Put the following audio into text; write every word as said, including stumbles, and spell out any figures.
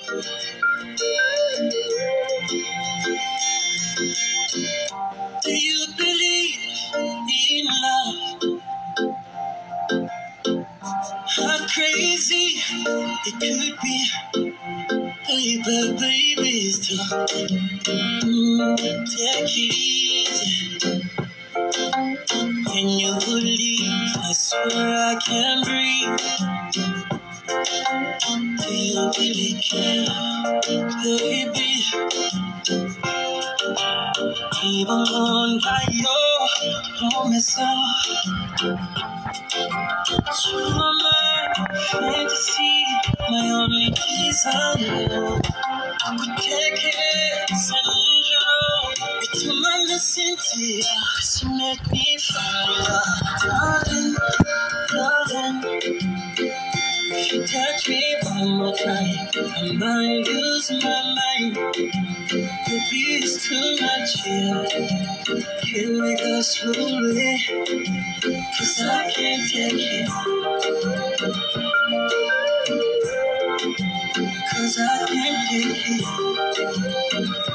Do you believe in love? How crazy it could be, baby, baby, still. Mm, take it easy. When you leave, I swear I can't breathe. Do you really care, baby? Even on by your promise, you are my fantasy, my only desire. Take it, Sandra. It's my Cynthia. She make me fall, darling, darling. If you touch me one more time, I might lose my mind. The beat's too much here. Can we go slowly? Cause I can't take it. Cause I can't take it.